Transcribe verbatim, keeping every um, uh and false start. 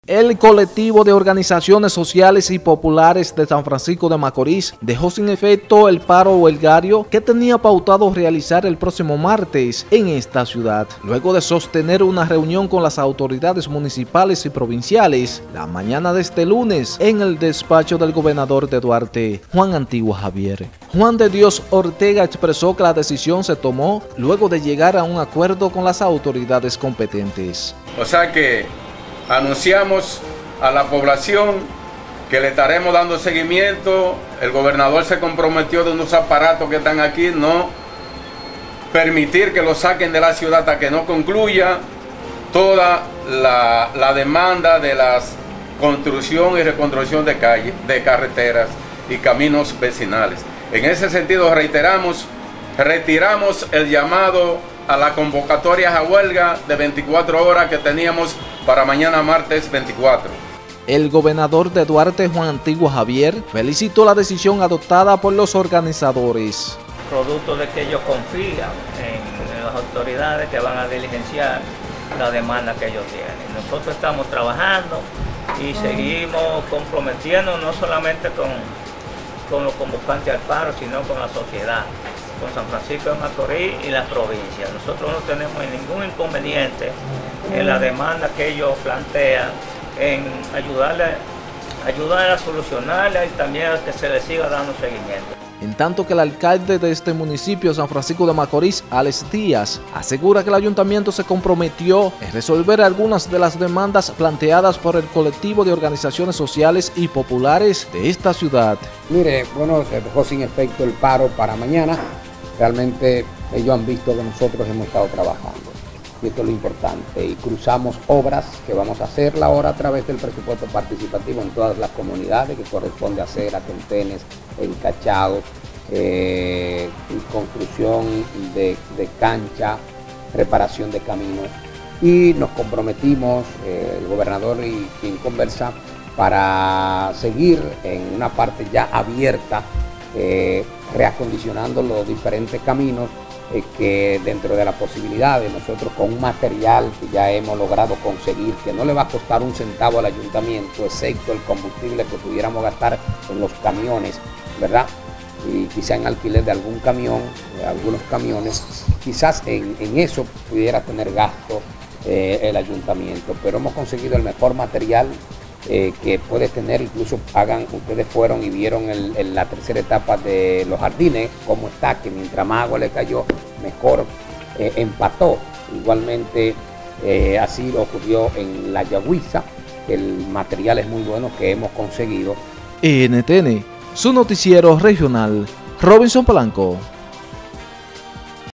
El colectivo de organizaciones sociales y populares de San Francisco de Macorís dejó sin efecto el paro huelgario que tenía pautado realizar el próximo martes en esta ciudad, luego de sostener una reunión con las autoridades municipales y provinciales la mañana de este lunes en el despacho del gobernador de Duarte, Juan Antigua Javier. Juan de Dios Ortega expresó que la decisión se tomó luego de llegar a un acuerdo con las autoridades competentes. O sea que anunciamos a la población que le estaremos dando seguimiento. El gobernador se comprometió de unos aparatos que están aquí, no permitir que lo saquen de la ciudad hasta que no concluya toda la, la demanda de la construcción y reconstrucción de calles, de carreteras y caminos vecinales. En ese sentido reiteramos, retiramos el llamado a la convocatoria a huelga de veinticuatro horas que teníamos para mañana martes veinticuatro. El gobernador de Duarte, Juan Antigua Javier, felicitó la decisión adoptada por los organizadores. Producto de que ellos confían en las autoridades que van a diligenciar la demanda que ellos tienen. Nosotros estamos trabajando y seguimos comprometiendo no solamente con, con los convocantes al paro, sino con la sociedad, con San Francisco de Macorís y las provincias. Nosotros no tenemos ningún inconveniente en la demanda que ellos plantean, en ayudarle, ayudarle a solucionarla y también a que se le siga dando seguimiento. En tanto que el alcalde de este municipio, San Francisco de Macorís, Alex Díaz, asegura que el ayuntamiento se comprometió en resolver algunas de las demandas planteadas por el colectivo de organizaciones sociales y populares de esta ciudad. Mire, bueno, se dejó sin efecto el paro para mañana. Realmente ellos han visto que nosotros hemos estado trabajando. Y esto es lo importante. Y cruzamos obras que vamos a hacer ahora a través del presupuesto participativo en todas las comunidades que corresponde hacer, a Tentenes, Encachado, eh, construcción de, de cancha, reparación de caminos. Y nos comprometimos, eh, el gobernador y quien conversa, para seguir en una parte ya abierta, eh, reacondicionando los diferentes caminos, eh, que dentro de la posibilidad de nosotros con un material que ya hemos logrado conseguir, que no le va a costar un centavo al ayuntamiento, excepto el combustible que pudiéramos gastar en los camiones, ¿verdad? Y quizá en alquiler de algún camión, de algunos camiones, quizás en, en eso pudiera tener gasto eh, el ayuntamiento, pero hemos conseguido el mejor material Eh, que puede tener. Incluso hagan, ustedes fueron y vieron el, el, la tercera etapa de los jardines, cómo está, que mientras más agua le cayó, mejor eh, empató. Igualmente eh, así ocurrió en la Yagüiza, que el material es muy bueno que hemos conseguido. N T N, su noticiero regional, Robinson Polanco.